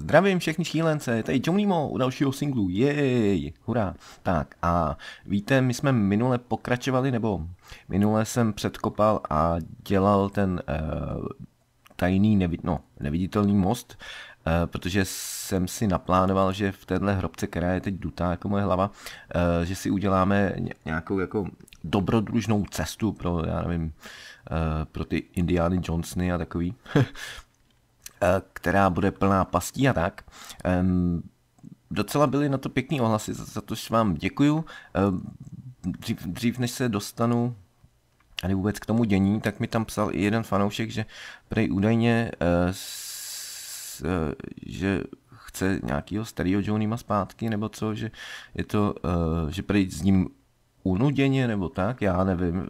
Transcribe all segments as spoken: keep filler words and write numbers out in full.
Zdravím všechny šílence, tady John Nemo u dalšího singlu, jej, hurá. Tak a víte, my jsme minule pokračovali, nebo minule jsem předkopal a dělal ten uh, tajný, nevid, no, neviditelný most, uh, protože jsem si naplánoval, že v téhle hrobce, která je teď dutá jako moje hlava, uh, že si uděláme nějakou jako dobrodružnou cestu pro, já nevím, uh, pro ty Indiány Johnsony a takový. Která bude plná pastí a tak. Um, docela byly na to pěkný ohlasy, za, za to vám děkuju. Um, dřív, dřív než se dostanu ani vůbec k tomu dění, tak mi tam psal i jeden fanoušek, že prej údajně uh, s, uh, že chce nějakýho starého Johnnyma zpátky, nebo co, že je to, uh, že prej s ním unuděně, nebo tak, já nevím,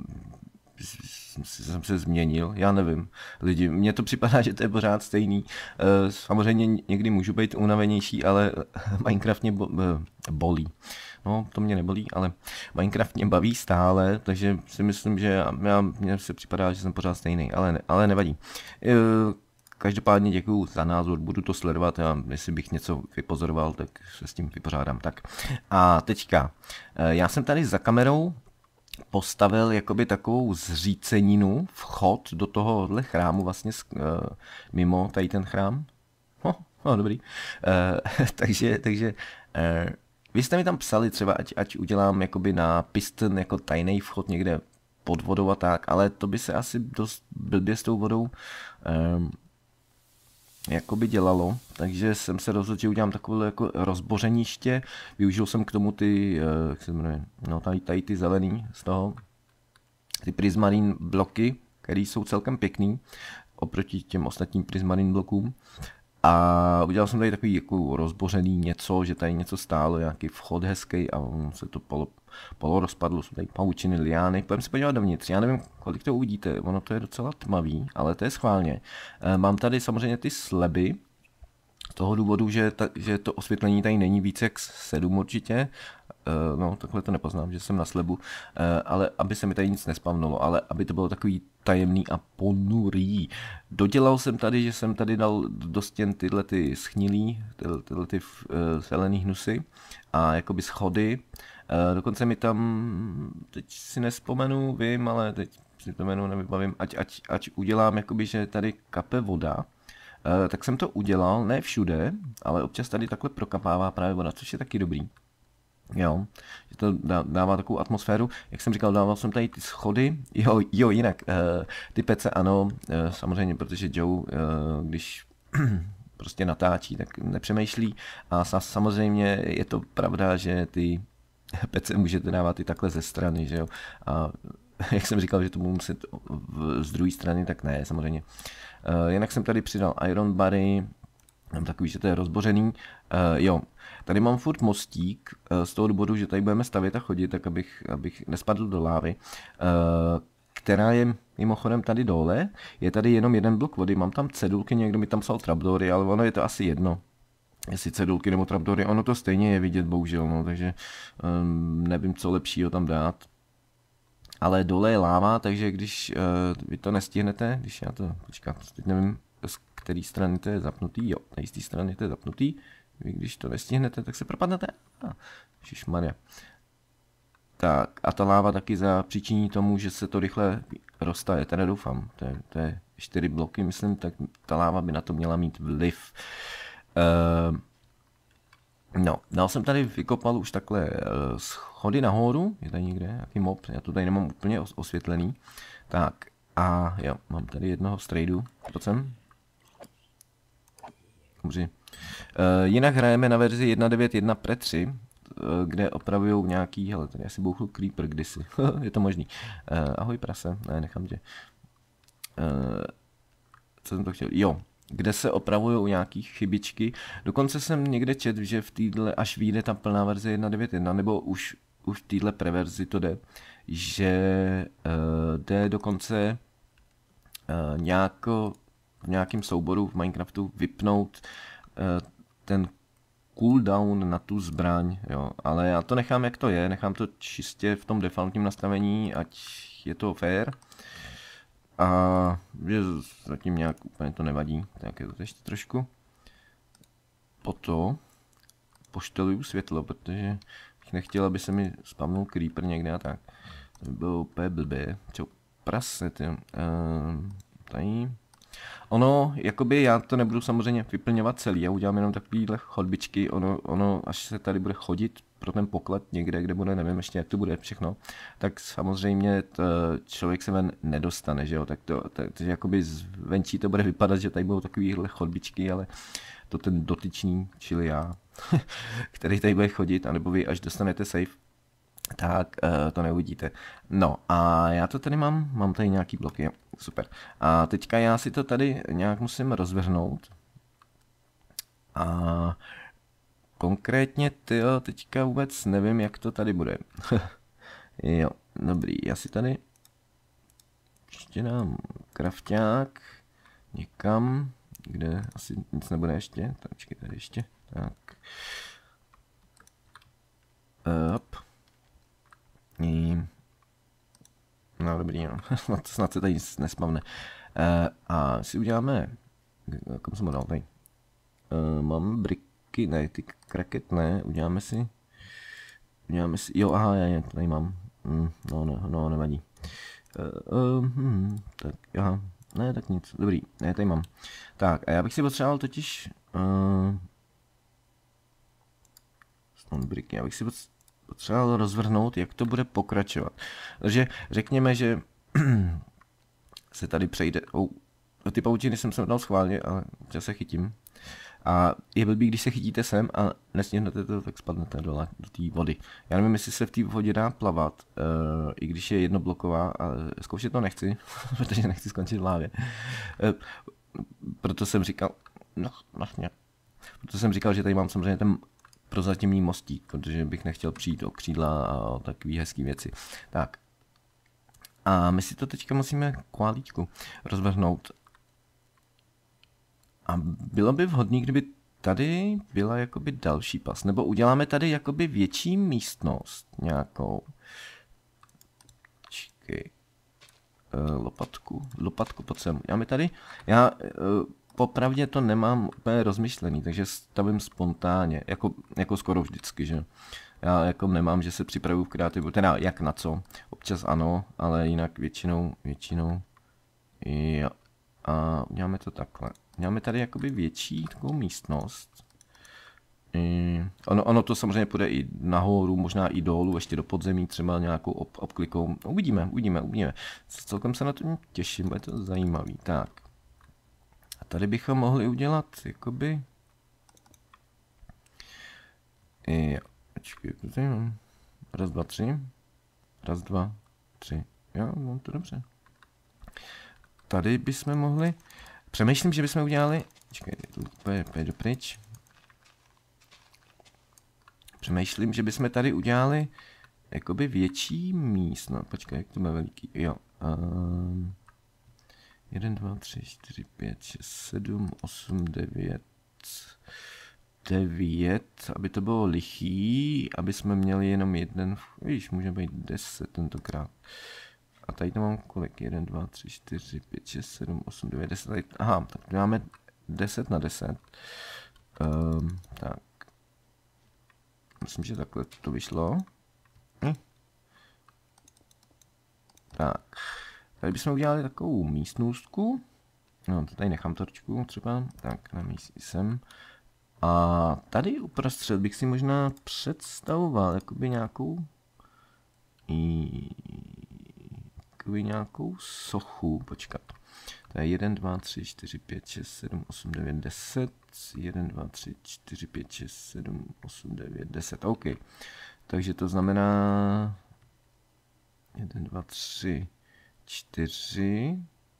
jsem se změnil, já nevím, lidi, mně to připadá, že to je pořád stejný, samozřejmě někdy můžu být unavenější, ale Minecraft mě bolí, no to mě nebolí, ale Minecraft mě baví stále, takže si myslím, že já, já mně se připadá, že jsem pořád stejný, ale, ne, ale nevadí. Každopádně děkuju za názor, budu to sledovat a jestli bych něco vypozoroval, tak se s tím vypořádám. Tak a teďka, já jsem tady za kamerou postavil jakoby takovou zříceninu, vchod do tohohle chrámu, vlastně uh, mimo tady ten chrám. No, no dobrý. Uh, takže, takže uh, vy jste mi tam psali třeba, ať, ať udělám jakoby na piston jako tajný vchod někde pod vodou a tak, ale to by se asi dost blbě s tou vodou um, jakoby dělalo, takže jsem se rozhodl, že udělám takové jako rozbořeniště, využil jsem k tomu ty, jak se jmenuje, no tady, tady ty zelený z toho, ty prismarine bloky, které jsou celkem pěkný, oproti těm ostatním prismarine blokům. A udělal jsem tady takový jako rozbořený něco, že tady něco stálo, nějaký vchod hezký a on se to polo, polo rozpadlo, jsou tady pavučiny, liány. Pojďme se podívat dovnitř, já nevím, kolik to uvidíte, ono to je docela tmavý, ale to je schválně. E, mám tady samozřejmě ty sleby, z toho důvodu, že, ta, že to osvětlení tady není víc jak sedm určitě, Uh, no, takhle to nepoznám, že jsem na slebu, uh, ale aby se mi tady nic nespavnulo, ale aby to bylo takový tajemný a ponurý. Dodělal jsem tady, že jsem tady dal do stěn tyhle ty schnilý, tyhle, tyhle ty uh, zelený hnusy a jakoby schody. Uh, dokonce mi tam, teď si nespomenu, vím, ale teď si to jméno nevybavím, ať, ať, ať udělám jakoby, že tady kape voda. Uh, tak jsem to udělal, ne všude, ale občas tady takhle prokapává právě voda, což je taky dobrý. Jo, že to dává takovou atmosféru. Jak jsem říkal, dával jsem tady ty schody. Jo, jo jinak, uh, ty pece ano, uh, samozřejmě, protože Joe, uh, když prostě natáčí, tak nepřemýšlí. A samozřejmě je to pravda, že ty pece můžete dávat i takhle ze strany, že jo. A jak jsem říkal, že to budu muset z druhé strany, tak ne, samozřejmě. Uh, jinak jsem tady přidal iron bary, mám takový, že to je rozbořený. Uh, jo, tady mám furt mostík, uh, z toho důvodu, že tady budeme stavět a chodit, tak abych, abych nespadl do lávy, uh, která je mimochodem tady dole. Je tady jenom jeden blok vody, mám tam cedulky, někdo mi tam psal trapdory, ale ono je to asi jedno. Jestli cedulky nebo trapdory, ono to stejně je vidět, bohužel, no, takže um, nevím, co lepšího tam dát. Ale dole je láva, takže když uh, vy to nestihnete, když já to, počkám, teď nevím, z které strany to je zapnutý, jo, na jisté strany to je zapnutý, vy když to nestihnete, tak se propadnete, ah, šišmarja. Tak a ta láva taky zapříčiní tomu, že se to rychle roztaje, teda doufám, to je, to je čtyři bloky, myslím, tak ta láva by na to měla mít vliv. Uh, no, dal jsem tady, vykopal už takhle uh, schody nahoru, je tady někde nějaký mob, já to tady nemám úplně os osvětlený, tak a jo, mám tady jednoho strejdu, to jsem. Dobře. Uh, jinak hrajeme na verzi jedna devět jedna pre tři, uh, kde opravují nějaký, hele, tady asi bouchl creeper kdysi, je to možný. Uh, ahoj prase, ne, nechám tě. Uh, co jsem to chtěl, jo, kde se opravují nějaký chybičky, dokonce jsem někde čet, že v týhle, až vyjde ta plná verze jedna devět jedna, nebo už, už v téhle preverzi to jde, že uh, jde dokonce uh, nějako, v nějakém souboru v Minecraftu vypnout uh, ten cooldown na tu zbraň, jo, ale já to nechám jak to je, nechám to čistě v tom defaultním nastavení, ať je to fair. A že zatím nějak úplně to nevadí, tak je to ještě trošku. po to pošteluju světlo, protože bych nechtěl, aby se mi spamnul creeper někde a tak. To by bylo úplně blbě. Čo prase, ty. Uh, tady. Ono, jakoby já to nebudu samozřejmě vyplňovat celý, já udělám jenom takovýhle chodbičky, ono, ono, až se tady bude chodit pro ten poklad někde, kde bude, nevím ještě jak to bude všechno, tak samozřejmě to, člověk se ven nedostane, že jo, tak to, takže jakoby zvenčí to bude vypadat, že tady budou takovýhle chodbičky, ale to ten dotyčný, čili já, který tady bude chodit, anebo vy až dostanete safe, tak uh, to neuvidíte. No a já to tady mám, mám tady nějaký bloky, super. A teďka já si to tady nějak musím rozvrhnout. A konkrétně tyjo, teďka vůbec nevím, jak to tady bude. Jo, dobrý, já si tady ještě dám krafťák někam, kde asi nic nebude ještě, tak počkej, tady ještě, tak. Up. No dobrý, no. snad, snad se tady nic nespavne. Uh, a si uděláme, kam jsem ho dal tady? Uh, mám briky, ne, ty kraket ne, uděláme si, uděláme si, jo, aha, já je tady mám, mm, no, no, no, nevadí. Uh, uh, hmm, tak, aha, ne, tak nic, dobrý, ne, tady mám. Tak, a já bych si potřeboval totiž, uh, stone briky, já bych si potřeboval potřeboval rozvrhnout, jak to bude pokračovat. Takže řekněme, že se tady přejde. Oh, ty pavučiny jsem se dal schválně, ale čas se chytím. A je blbý, když se chytíte sem a nesněhnete to, tak spadnete dole do té vody. Já nevím, jestli se v té vodě dá plavat, uh, i když je jednobloková, ale zkoušet to nechci, protože nechci skončit v lávě. Uh, proto jsem říkal, no, no, no. Proto jsem říkal, že tady mám samozřejmě ten prozatímní mostík, protože bych nechtěl přijít o křídla a o takové hezké věci. Tak. A my si to teďka musíme kválíčku rozvrhnout. A bylo by vhodné, kdyby tady byla jakoby další pas. Nebo uděláme tady jakoby větší místnost nějakou. Čekej. Uh, lopatku. Lopatku pod sem. Já mi tady, já uh, popravdě to nemám úplně rozmyšlený, takže stavím spontánně, jako, jako skoro vždycky, že? Já jako nemám, že se připravuju v kreativu, teda jak na co, občas ano, ale jinak většinou, většinou, jo. A uděláme to takhle. Uděláme tady jakoby větší takovou místnost. I, ono, ono to samozřejmě půjde i nahoru, možná i dolů, ještě do podzemí, třeba nějakou ob, obklikou. Uvidíme, uvidíme, uvidíme. Celkem se na to těším, bude to zajímavý. Tak. A tady bychom mohli udělat, jakoby... Jo, počkej, tady mám. Raz, dva, tři. Raz, dva, tři. Jo, mám to dobře. Tady bychom mohli... Přemýšlím, že bychom udělali... Počkej, pojď dopryč. Přemýšlím, že bychom tady udělali jakoby větší místnost. No, počkej, jak to bude veliký. Jo. Um... jeden, dva, tři, čtyři, pět, šest, sedm, osm, devět, devět, aby to bylo lichý, aby jsme měli jenom jeden, víš, může být deset tentokrát. A tady to mám kolik? jeden, dva, tři, čtyři, pět, šest, sedm, osm, devět, deset, tady, aha, tak máme deset na deset. Um, tak. Myslím, že takhle to vyšlo. Hm. Tak. Tady bychom udělali takovou místnůstku. No, to tady nechám trošku třeba. Tak, na místě jsem. A tady uprostřed bych si možná představoval jakoby nějakou i jakoby nějakou sochu. Počkat. To je jedna, dva, tři, čtyři, pět, šest, sedm, osm, devět, deset. jedna, dva, tři, čtyři, pět, šest, sedm, osm, devět, deset. OK. Takže to znamená jedna, dva, tři, čtyři,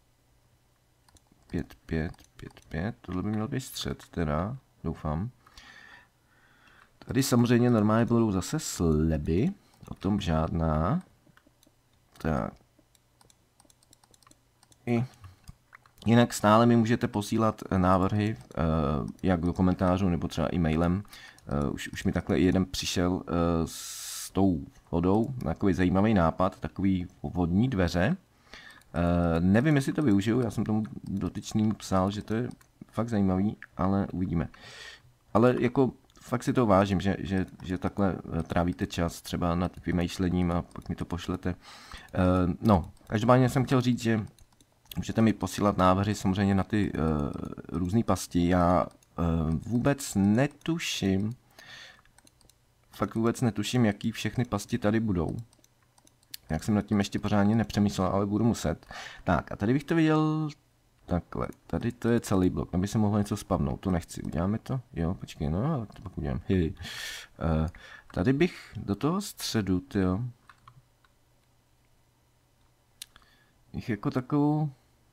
pět, pět, pět, pět. Tohle by měl být střed, teda, doufám. Tady samozřejmě normálně budou zase sleby, o tom žádná. Tak. I. Jinak stále mi můžete posílat návrhy, jak do komentářů, nebo třeba e-mailem. Už, už mi takhle jeden přišel s tou vodou, takový zajímavý nápad, takový vodní dveře. Nevím, jestli to využiju, já jsem tomu dotyčným psal, že to je fakt zajímavý, ale uvidíme. ale jako fakt si to vážím, že, že, že takhle trávíte čas třeba nad vymýšlením a pak mi to pošlete. Uh, no, každopádně jsem chtěl říct, že můžete mi posílat návrhy samozřejmě na ty uh, různé pasti. Já uh, vůbec netuším, fakt vůbec netuším, jaký všechny pasti tady budou. Jak jsem nad tím ještě pořádně nepřemýšlel, ale budu muset. Tak a tady bych to viděl takhle. Tady to je celý blok, aby se mohlo něco spavnout. To nechci. Uděláme to? Jo, počkej, no, to pak udělám. Uh, tady bych do toho středu, tyjo. Bych jako takovou...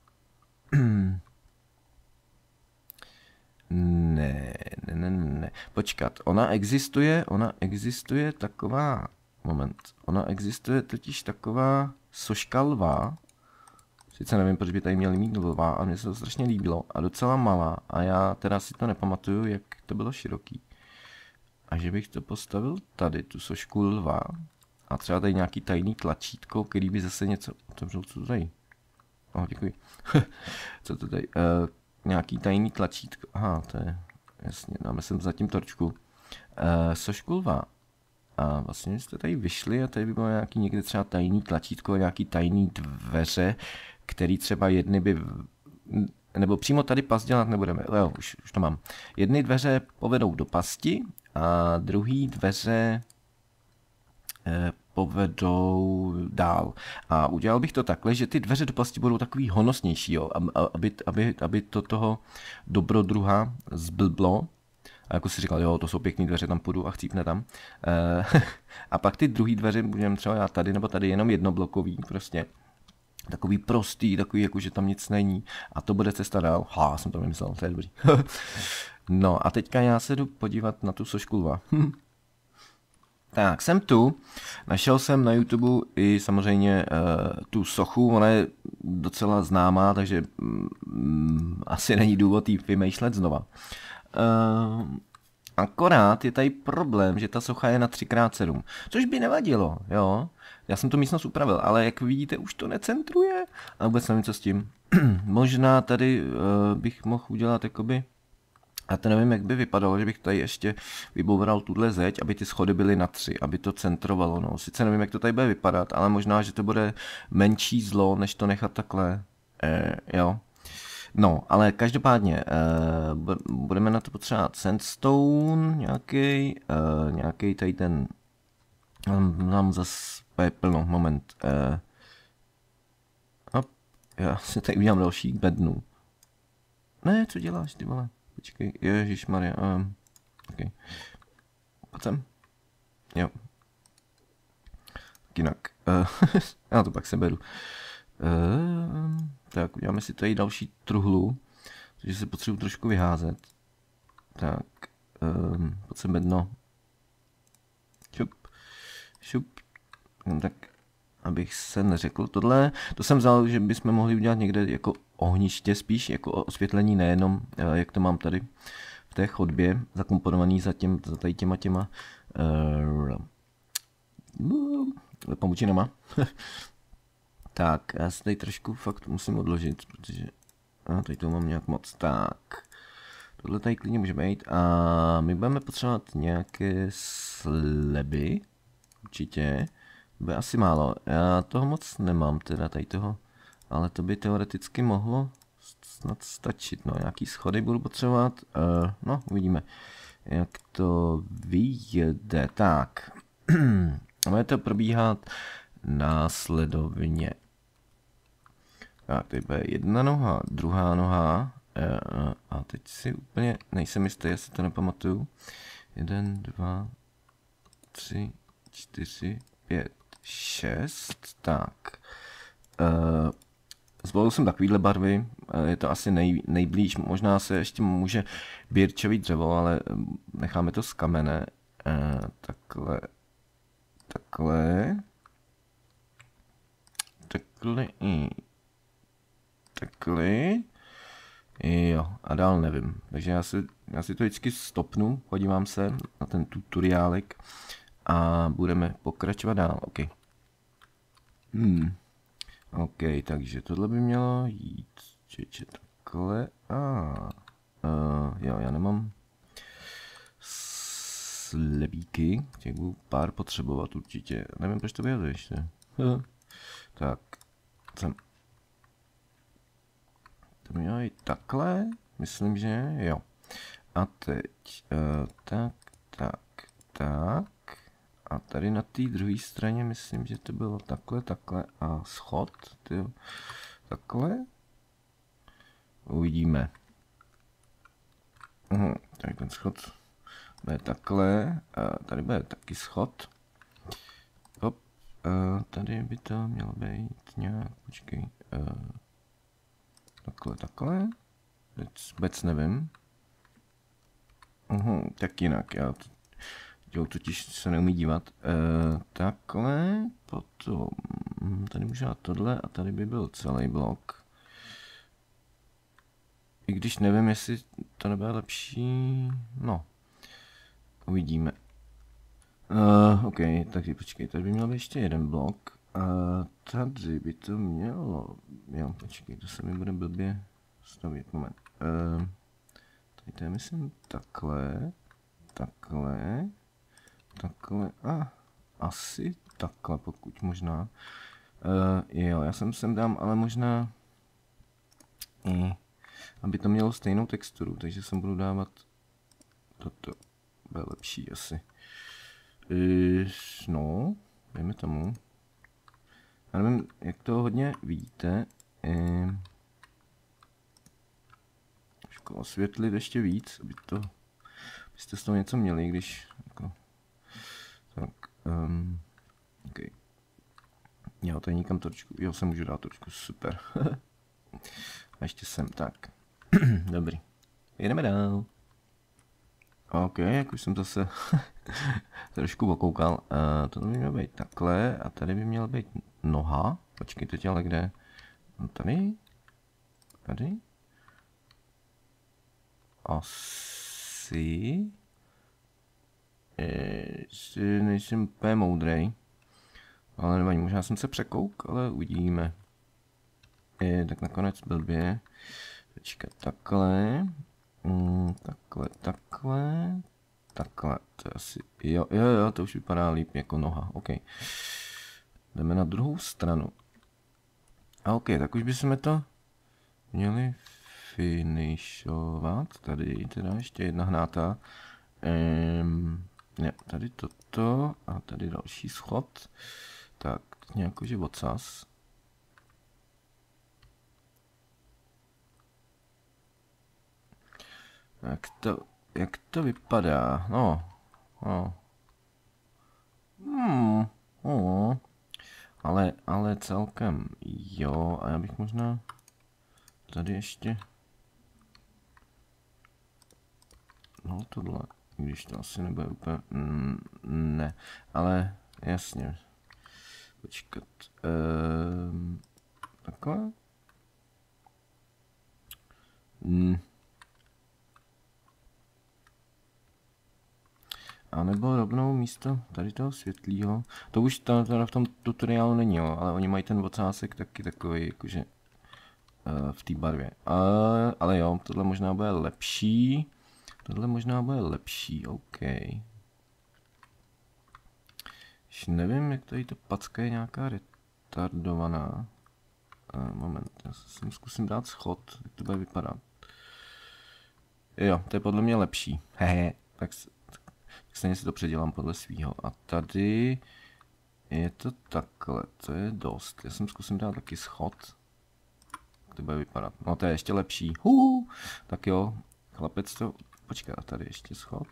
Ne, ne, ne, ne. Počkat, ona existuje, ona existuje taková, moment, ona existuje totiž taková soška lva, sice nevím, proč by tady měli mít lva, a mně se to strašně líbilo, a docela malá, a já teda si to nepamatuju, jak to bylo široký. A že bych to postavil tady, tu sošku lva, a třeba tady nějaký tajný tlačítko, který by zase něco, otevřel, co to tady? Oh, děkuji. Co to tady? Uh, nějaký tajný tlačítko. Aha, to je jasně, dáme sem zatím torčku. Uh, sošku lva. A vlastně jste tady vyšli a tady by bylo nějaký někde třeba tajný tlačítko, nějaký tajný dveře, který třeba jedny by... Nebo přímo tady past dělat nebudeme. Jo, už, už to mám. Jedny dveře povedou do pasti a druhý dveře eh, povedou dál. A udělal bych to takhle, že ty dveře do pasti budou takový honosnější, jo, aby, aby, aby to toho dobrodruha zblblo. A jako si říkal, jo, to jsou pěkný dveře, tam půjdu a chcípne tam. E, a pak ty druhý dveře budeme třeba já tady nebo tady jenom jednoblokový, prostě. Takový prostý, takový, jako že tam nic není. A to bude cesta dál. Ha, jsem to vymyslel, to je dobrý. No a teďka já se jdu podívat na tu sošku lva. Tak, jsem tu, našel jsem na YouTube i samozřejmě uh, tu sochu, ona je docela známá, takže mm, asi není důvod jí vymýšlet znova. Uh, akorát je tady problém, že ta socha je na tři krát sedm, což by nevadilo, jo. Já jsem tu místnost upravil, ale jak vidíte, už to necentruje a vůbec nevím, co s tím. Možná tady uh, bych mohl udělat jakoby... A to nevím, jak by vypadalo, že bych tady ještě vyboural tuhle zeď, aby ty schody byly na tři, aby to centrovalo. No. Sice nevím, jak to tady bude vypadat, ale možná, že to bude menší zlo, než to nechat takhle. E, jo. No, ale každopádně e, budeme na to potřebovat sandstone nějaký, e, nějaký tady ten, nám zase je plno, moment. E, hop, já si tady udělám další bednu. Ne, co děláš, ty vole? Počkej, ježišmarja, um, okay. Pojď sem. Jo. Jinak, uh, já to pak seberu. Uh, tak, uděláme si tady další truhlu, takže se potřebuji trošku vyházet. Tak, um, pojď sem bedno. Šup, šup. Tak, abych se neřekl tohle. To jsem vzal, že bychom mohli udělat někde jako ohniště spíš, jako osvětlení, nejenom, jak to mám tady v té chodbě, zakomponovaný za, těm, za tady těma těma uh, pamučinama. Tak, já se tady trošku fakt musím odložit, protože a tady to mám nějak moc. Tak, tohle tady klidně může být a my budeme potřebovat nějaké sleby, určitě. Bude asi málo, já toho moc nemám, teda tady toho, ale to by teoreticky mohlo snad stačit, no, nějaký schody budu potřebovat, uh, no, uvidíme, jak to vyjede, tak, bude to probíhat následovně, tak, tady bude jedna noha, druhá noha, uh, a teď si úplně nejsem jistý, jestli to nepamatuju, jeden, dva, tři, čtyři, pět, šest, tak. Uh, zvolil jsem takovýhle barvy, uh, je to asi nej, nejblíž, možná se ještě může bírčový dřevo, ale necháme to z kamene. Uh, takhle, takhle, takhle i takhle, jo, a dál nevím, takže já si, já si to vždycky stopnu, podívám se na ten tutoriálek a budeme pokračovat dál, ok. Hmm. Ok, takže tohle by mělo jít, čeče, takhle, a, uh, jo, já nemám, slebíky, těch budu pár potřebovat určitě. Nevím, proč to vyjaduje ještě. Tak, jsem. To mělo jít takhle, myslím, že jo. A teď, uh, tak, tak, tak. A tady na té druhé straně myslím, že to bylo takhle, takhle a schod, tyjo. Takhle. Uvidíme. Uhum, tady ten schod bude takhle, a tady bude taky schod. Hop, a tady by to mělo být nějak, počkej, uh, takhle, takhle, vůbec nevím. Uhum, tak jinak, já to, totiž se neumí dívat. Uh, takhle, potom, tady možná tohle a tady by byl celý blok. I když nevím, jestli to nebude lepší, no, uvidíme. Uh, OK, takže počkej, tady by měl být ještě jeden blok. A uh, tady by to mělo, jo, počkej, to se mi bude blbě stavět, moment. Uh, tady to je, myslím, takhle, takhle, takhle, a ah, asi takhle, pokud možná. Uh, jo, já jsem sem dám, ale možná, i, aby to mělo stejnou texturu, takže sem budu dávat toto, bude lepší asi. Uh, no, dejme tomu. Já nevím, jak to hodně vidíte. Uh, trošku osvětlit ještě víc, aby to, abyste z toho něco měli, když jako, tak, um, ok. Jo, tady někam trošku, jo, se můžu dát trošku, super. A ještě sem, tak. Dobrý. Jdeme dál. OK, jak už jsem zase trošku okoukal. Uh, to by mělo být takhle a tady by měla být noha. Počkej, teď ale kde? No tady? Tady? Asi... Ještě nejsem úplně moudrej. Ale nevadí, možná jsem se překouk, ale uvidíme. Je, tak nakonec blbě. Počkat, takhle. Mm, takhle, takhle. Takhle, to je asi, jo, jo, jo, to už vypadá líp jako noha, OK. Jdeme na druhou stranu. A OK, tak už bychom to měli finishovat. Tady, teda ještě jedna hnáta. Um, ne, tady toto a tady další schod. Tak, nějakože odsaz. Jak to, jak to vypadá? No, no. Hmm, oh. Ale, ale celkem jo, a já bych možná tady ještě, no tohle, když to asi nebude úplně, mm, ne, ale jasně, počkat, ehm, takhle, mm. A nebo rovnou místo tady toho světlýho. To už teda v tom tutoriálu není, jo, ale oni mají ten ocásek taky takový, jakože uh, v té barvě. Uh, ale jo, tohle možná bude lepší. Tohle možná bude lepší, OK. Už nevím, jak tady to packa je nějaká retardovaná. Uh, moment, já si zkusím dát schod, jak to bude vypadat. Jo, to je podle mě lepší. Hehe, tak stejně si to předělám podle svýho. A tady je to takhle, to je dost. Já jsem zkusím dát taky schod. Jak to bude vypadat. No to je ještě lepší. Huhu. Tak jo, chlapec to... Počkej, a tady ještě schod.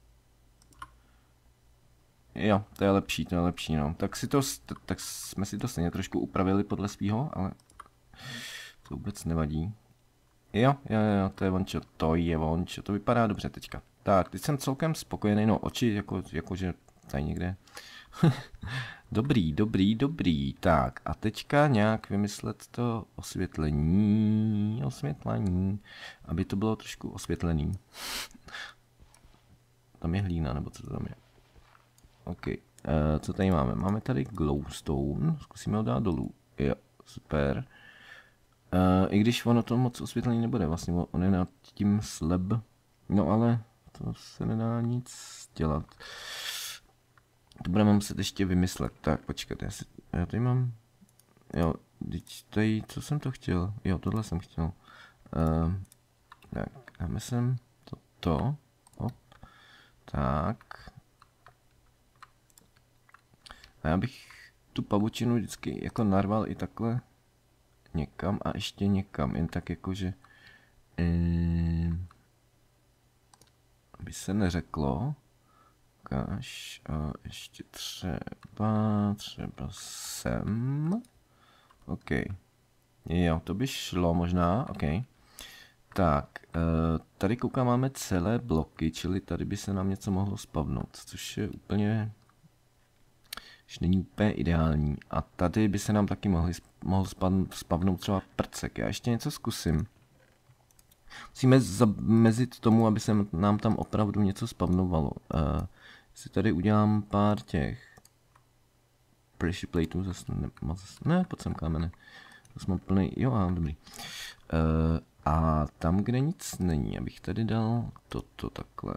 Jo, to je lepší, to je lepší, no. Tak, si to, tak jsme si to stejně trošku upravili podle svýho, ale to vůbec nevadí. Jo, jo, jo, to je vončo, to je vončo, to vypadá dobře teďka. Tak, teď jsem celkem spokojený, no oči, jako, jakože tady někde. Dobrý, dobrý, dobrý. Tak, a teďka nějak vymyslet to osvětlení, osvětlení, aby to bylo trošku osvětlený. Tam je hlína, nebo co to tam je? OK, uh, co tady máme? Máme tady glowstone, zkusíme ho dát dolů. Jo, super. Uh, I když ono to moc osvětlený nebude, vlastně on je nad tím slab. No ale to se nedá nic dělat. To budeme muset ještě vymyslet. Tak, počkat, já, si, já tady mám... Jo, teď tady, co jsem to chtěl? Jo, tohle jsem chtěl. Uh, tak, dáme sem toto. Hop. Tak. A já bych tu pavučinu vždycky jako narval i takhle někam a ještě někam. Jen tak jakože... Um, aby se neřeklo. Ukáž, a ještě třeba, třeba sem. OK. Jo, to by šlo možná, OK. Tak, tady koukám, máme celé bloky, čili tady by se nám něco mohlo spavnout, což je úplně, už není úplně ideální. A tady by se nám taky mohli, mohl spavnout třeba prcek. Já ještě něco zkusím. Musíme zamezit tomu, aby se nám tam opravdu něco spavnovalo. Uh, si tady udělám pár těch pressure plateů, zase ne, ne, pojď sem kámene. To jsme plný, jo, a dobrý. Uh, a tam, kde nic není, abych tady dal toto takhle.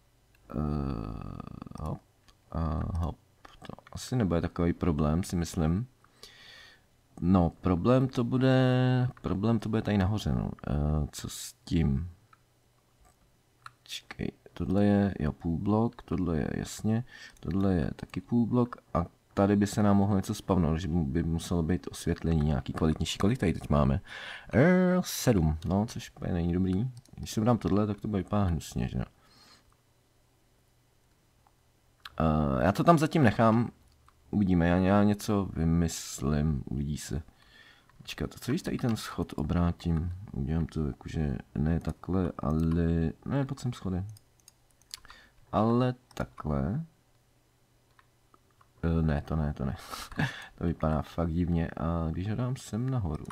Uh, hop, a hop. To asi nebude takový problém, si myslím. No, problém to bude, problém to bude tady nahoře, no. Uh, co s tím? Čekej, tohle je, jo, půl blok, tohle je, jasně, tohle je taky půl blok a tady by se nám mohlo něco spavnout, že by muselo být osvětlení nějaký kvalitnější. Kolik tady teď máme? Uh, sedm, no, což není dobrý. Když si dám tohle, tak to bude vypadat hnusně, že no. Uh, já to tam zatím nechám. Uvidíme, já, já něco vymyslím, uvidí se. Počkat, co když tady ten schod obrátím? Udělám to jakože ne takhle, ale... Ne, pojď sem schody. Ale takhle. E, ne, to ne, to ne. To vypadá fakt divně. A když ho dám sem nahoru.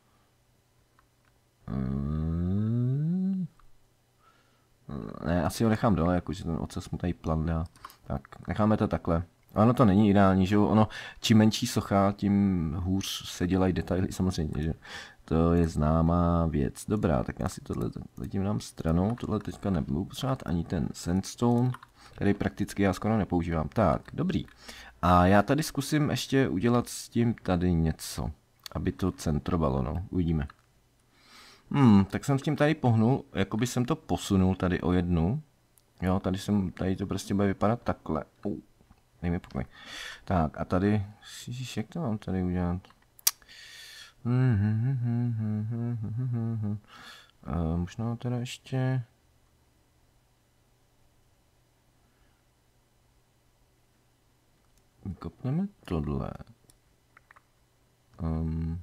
Hmm. Ne, asi ho nechám dole, jakože ten ocas mu tady plandá. Tak, necháme to takhle. Ano, to není ideální, že jo, ono, čím menší socha, tím hůř se dělají detaily, samozřejmě, že to je známá věc. Dobrá, tak já si tohle zatím dám stranou, tohle teďka nebudu potřebovat ani ten sandstone, který prakticky já skoro nepoužívám. Tak, dobrý. A já tady zkusím ještě udělat s tím tady něco, aby to centrovalo, no, uvidíme. Hmm, tak jsem s tím tady pohnul, jako by jsem to posunul tady o jednu. Jo, tady jsem, tady to prostě bude vypadat takhle. Uh. Dej mi pokoj. Tak a tady, ježiš, jak to mám tady udělat? Uh, možná teda ještě... Kopneme tohle. Um,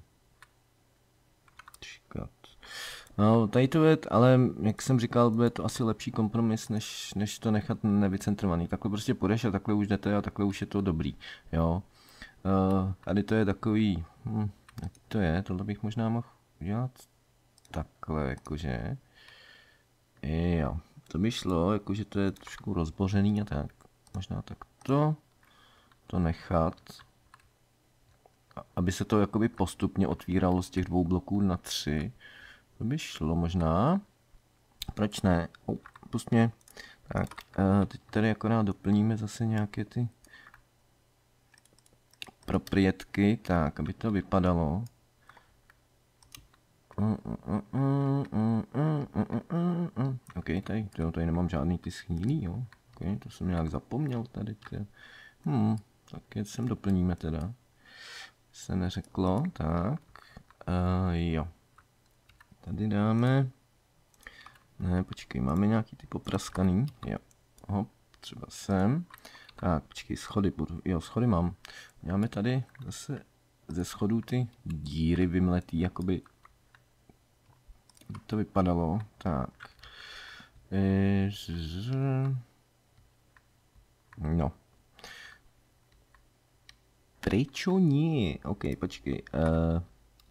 čekat. No, tady to je, ale jak jsem říkal, bude to asi lepší kompromis, než, než to nechat nevycentrovaný. Takhle prostě půjdeš a takhle už jdete a takhle už je to dobrý, jo. Uh, tady to je takový, hm, jak to je, tohle bych možná mohl udělat takhle, jakože. Jo, to by šlo, jakože to je trošku rozbořený a tak. Možná takto, to nechat, aby se to jakoby postupně otvíralo z těch dvou bloků na tři. To by šlo možná. Proč ne? Oh, pust mě. Tak, uh, teď tady akorát doplníme zase nějaké ty proprietky, tak, aby to vypadalo. OK, tady, to, tady nemám žádný ty schýlí, jo. OK, to jsem nějak zapomněl tady. Ty. Hmm, tak je sem doplníme teda. Se neřeklo, tak. Uh, jo. Tady dáme, ne, počkej, máme nějaký ty popraskaný, jo, hop, třeba sem, tak, počkej, schody budu, jo, schody mám, máme tady zase ze schodů ty díry vymletý, jakoby, to vypadalo, tak, no, prečo nie, ok, počkej, uh,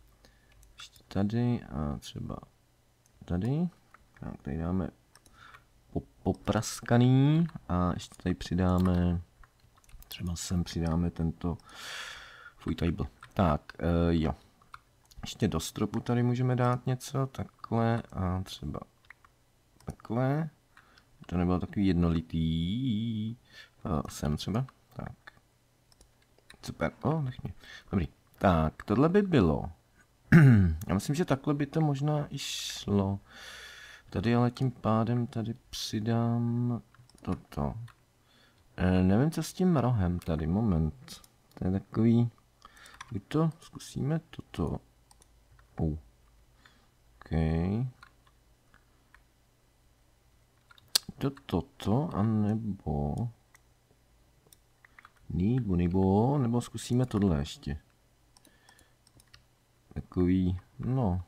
tady a třeba tady, tak tady dáme popraskaný a ještě tady přidáme, třeba sem přidáme tento fuj table. Tak, uh, jo. Ještě do stropu tady můžeme dát něco, takhle a třeba takhle. to nebylo takový jednolitý. Uh, sem třeba, tak. Super, o, oh, nech mě. Dobrý, tak, tohle by bylo. Já myslím, že takhle by to možná i šlo. Tady ale tím pádem tady přidám toto. E, nevím, co s tím rohem tady, moment. To je takový... Buď to zkusíme toto. Uh. OK. To toto, anebo... Nebo, nebo, nebo zkusíme tohle ještě. Takový, no.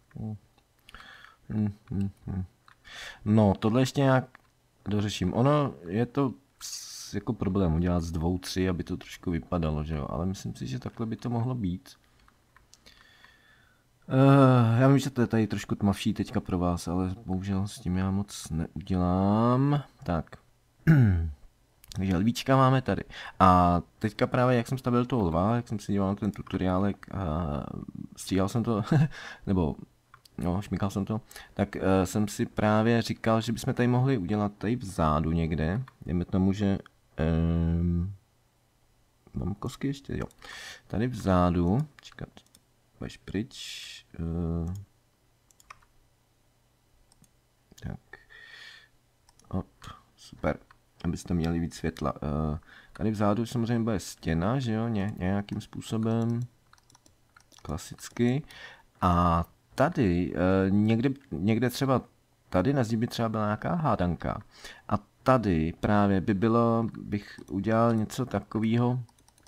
Hmm, hmm, hmm. No, tohle ještě nějak dořeším. Ono je to jako problém udělat z dvou, tři, aby to trošku vypadalo, že jo, ale myslím si, že takhle by to mohlo být. Uh, já vím, že to je tady trošku tmavší teďka pro vás, ale bohužel s tím já moc neudělám. Tak. Takže lvíčka máme tady. A teďka právě, jak jsem stavil toho lva, jak jsem si dělal ten tutoriálek a stříhal jsem to, nebo no, šmykal jsem to, tak uh, jsem si právě říkal, že bychom tady mohli udělat tady vzadu někde. Dejme tomu, že um, mám kosky ještě, jo. Tady vzadu, čekat, budeš pryč. Uh, tak. Op, super. Abyste měli víc světla. Uh, tady vzadu samozřejmě bude stěna, že jo, Ně, nějakým způsobem. Klasicky. A tady, uh, někde, někde třeba, tady na zdi by třeba byla nějaká hádanka. A tady právě by bylo, bych udělal něco takového,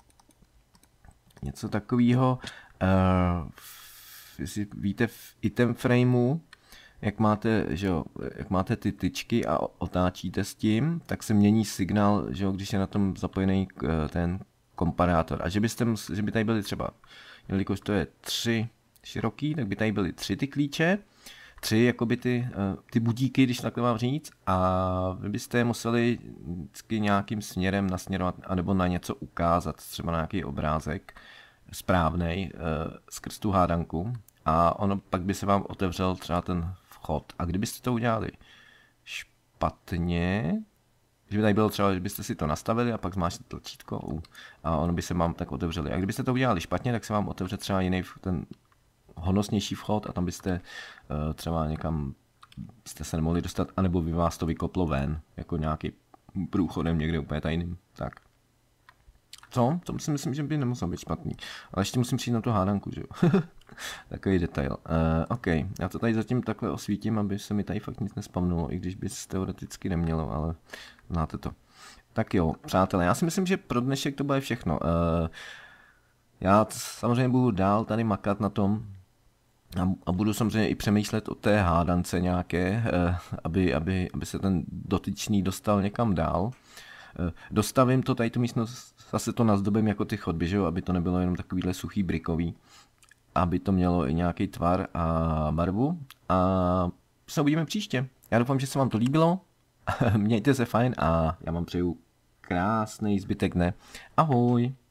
něco takového, uh, jestli víte, v item frameu, jak máte, že jo, jak máte ty tyčky a otáčíte s tím, tak se mění signál, že jo, když je na tom zapojený ten komparátor. A že byste, že by tady byly třeba, jelikož to je tři široký, tak by tady byly tři ty klíče, tři jakoby ty, ty budíky, když takhle mám říct, a vy byste je museli vždycky nějakým směrem nasměrovat, anebo na něco ukázat, třeba na nějaký obrázek správnej skrz tu hádanku, a ono pak by se vám otevřel třeba ten vchod. A kdybyste to udělali špatně, že by tady bylo třeba, že byste si to nastavili a pak zmáčkli tlačítko a ono by se vám tak otevřeli. A kdybyste to udělali špatně, tak se vám otevře třeba jiný ten honosnější vchod a tam byste uh, třeba někam jste se nemohli dostat, anebo by vás to vykoplo ven, jako nějaký průchodem někde úplně tajným. Tak. Co? To si myslím, že by nemusel být špatný. Ale ještě musím přijít na tu hádanku, že jo? Takový detail. Uh, OK, já to tady zatím takhle osvítím, aby se mi tady fakt nic nespamnulo, i když by se teoreticky nemělo, ale znáte to. Tak jo, přátelé, já si myslím, že pro dnešek to bude všechno. Uh, já samozřejmě budu dál tady makat na tom a, a budu samozřejmě i přemýšlet o té hádance nějaké, uh, aby, aby, aby se ten dotyčný dostal někam dál. Dostavím to tady tu místnost, zase to nazdobím jako ty chodby, že jo, aby to nebylo jenom takovýhle suchý brikový, aby to mělo i nějaký tvar a barvu, a se uvidíme příště. Já doufám, že se vám to líbilo, mějte se fajn a já vám přeju krásný zbytek dne. Ahoj!